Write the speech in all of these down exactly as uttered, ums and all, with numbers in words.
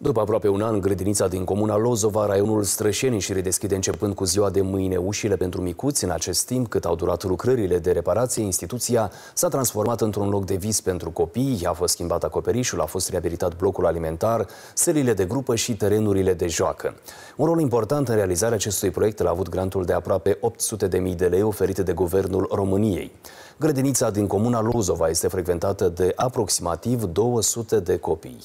După aproape un an, grădinița din comuna Lozova, raionul Strășeni, își redeschide începând cu ziua de mâine ușile pentru micuți. În acest timp, cât au durat lucrările de reparație, instituția s-a transformat într-un loc de vis pentru copii. A fost schimbat acoperișul, a fost reabilitat blocul alimentar, sălile de grupă și terenurile de joacă. Un rol important în realizarea acestui proiect l-a avut grantul de aproape opt sute de mii de lei oferite de Guvernul României. Grădinița din comuna Lozova este frecventată de aproximativ două sute de copii.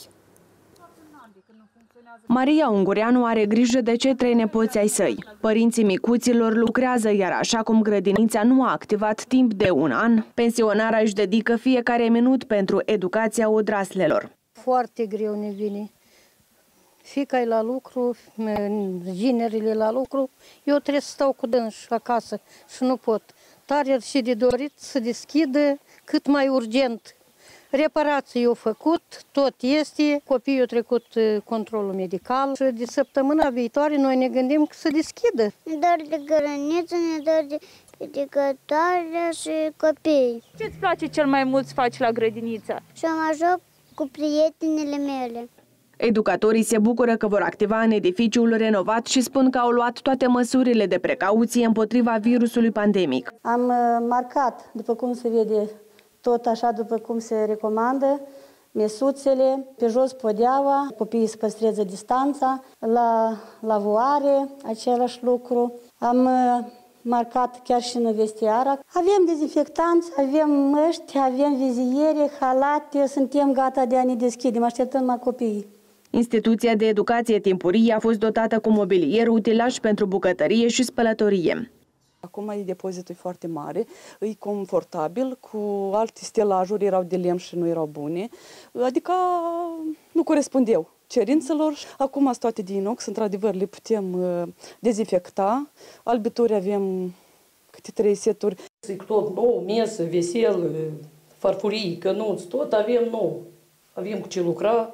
Maria Ungureanu are grijă de cei trei nepoți ai săi. Părinții micuților lucrează, iar așa cum grădinița nu a activat timp de un an, pensionara își dedică fiecare minut pentru educația odraslelor. Foarte greu ne vine. Fiica e la lucru, ginerile la lucru, eu trebuie să stau cu dânsi acasă și nu pot. Tare și de dorit să deschidă cât mai urgent. Reparații au făcut, tot este, copiii au trecut controlul medical și de săptămâna viitoare noi ne gândim că să deschidă. Ne dor de grădiniță, ne dor de educatoare și copii. Ce-ți place cel mai mult să faci la grădiniță? Și mă joc cu prietenele mele. Educatorii se bucură că vor activa în edificiul renovat și spun că au luat toate măsurile de precauție împotriva virusului pandemic. Am marcat, după cum se vede, tot așa după cum se recomandă, mesuțele, pe jos podeaua, copiii să păstreze distanța, la lavoare, același lucru. Am marcat chiar și în vestiară. Avem dezinfectanți, avem măști, avem viziere, halate, suntem gata de a ne deschidem, așteptăm mai copiii. Instituția de educație timpurie a fost dotată cu mobilier, utilaj pentru bucătărie și spălătorie. Acum e depozitul foarte mare, e confortabil, cu alte stelajuri erau de lemn și nu erau bune, adică nu corespundeau cerințelor. Acum sunt toate de inox, într-adevăr le putem dezinfecta, albituri avem câte trei seturi. Tot nou, mesă, vesel, farfurii, cănuți, tot avem nou, avem cu ce lucra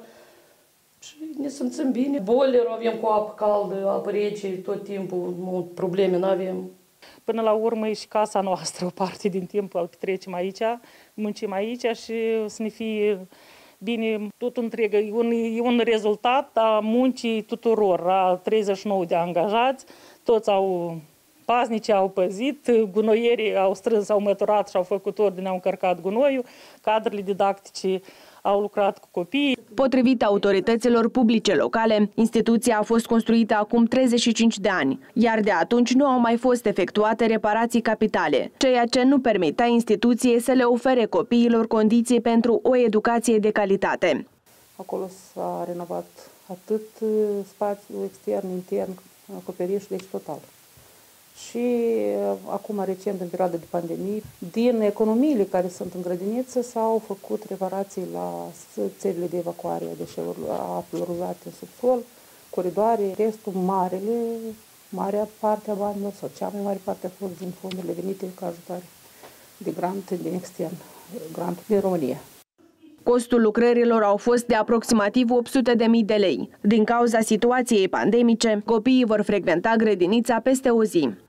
și ne simțim bine. Boilerul avem cu apă caldă, apă rece, tot timpul, nu, probleme nu avem. Până la urmă e și casa noastră, o parte din timp îl petrecem aici, muncim aici și să ne fie bine tot întreg. E un, e un rezultat a muncii tuturor, a treizeci și nouă de angajați, toți au paznici, au păzit, gunoierii au strâns, au măturat și au făcut ordine, au încărcat gunoiul, cadrele didactice au lucrat cu copii. Potrivit autorităților publice locale, instituția a fost construită acum treizeci și cinci de ani, iar de atunci nu au mai fost efectuate reparații capitale, ceea ce nu permitea instituției să le ofere copiilor condiții pentru o educație de calitate. Acolo s-a renovat atât spațiul extern, intern, acoperișul, deci total. Și acum, recent, în perioada de pandemie, din economiile care sunt în grădiniță, s-au făcut reparații la țările de evacuare a deșeurilor, a apelor uzate în subsol, coridoare, restul, marele, marea parte a banilor, sau cea mai mare parte a fost din fondurile venite ca ajutare de grant din extern, grant din România. Costul lucrărilor au fost de aproximativ opt sute de mii de lei. Din cauza situației pandemice, copiii vor frecventa grădinița peste o zi.